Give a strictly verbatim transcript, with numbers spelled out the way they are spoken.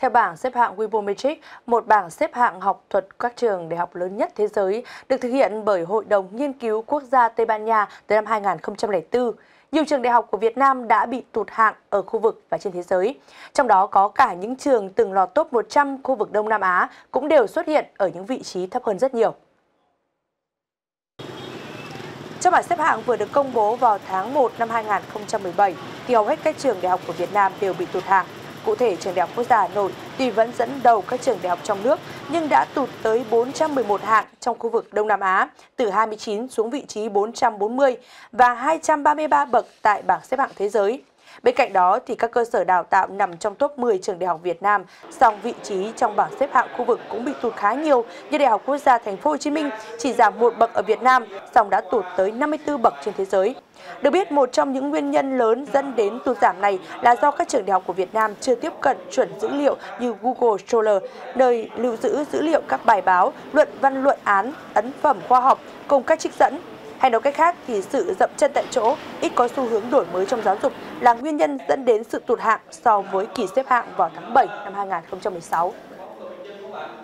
Theo bảng xếp hạng Webometrics, một bảng xếp hạng học thuật các trường đại học lớn nhất thế giới, được thực hiện bởi Hội đồng Nghiên cứu Quốc gia Tây Ban Nha từ năm hai nghìn không trăm lẻ bốn, nhiều trường đại học của Việt Nam đã bị tụt hạng ở khu vực và trên thế giới. Trong đó có cả những trường từng lọt top một trăm khu vực Đông Nam Á cũng đều xuất hiện ở những vị trí thấp hơn rất nhiều. Trong bảng xếp hạng vừa được công bố vào tháng một năm hai nghìn không trăm mười bảy, thì hầu hết các trường đại học của Việt Nam đều bị tụt hạng. Cụ thể, trường Đại học Quốc gia Hà Nội tuy vẫn dẫn đầu các trường đại học trong nước nhưng đã tụt tới bốn trăm mười một hạng trong khu vực Đông Nam Á, từ hai mươi chín xuống vị trí bốn trăm bốn mươi và hai trăm ba mươi ba bậc tại bảng xếp hạng thế giới. Bên cạnh đó, thì các cơ sở đào tạo nằm trong top mười trường đại học Việt Nam, song vị trí trong bảng xếp hạng khu vực cũng bị tụt khá nhiều, như Đại học Quốc gia Thành phố Hồ Chí Minh chỉ giảm một bậc ở Việt Nam, song đã tụt tới năm mươi tư bậc trên thế giới. Được biết, một trong những nguyên nhân lớn dẫn đến tụt giảm này là do các trường đại học của Việt Nam chưa tiếp cận chuẩn dữ liệu như Google Scholar, nơi lưu giữ dữ liệu các bài báo, luận văn luận án, ấn phẩm khoa học cùng các trích dẫn. Hay nói cách khác thì sự dậm chân tại chỗ, ít có xu hướng đổi mới trong giáo dục là nguyên nhân dẫn đến sự tụt hạng so với kỳ xếp hạng vào tháng bảy năm hai nghìn không trăm mười sáu.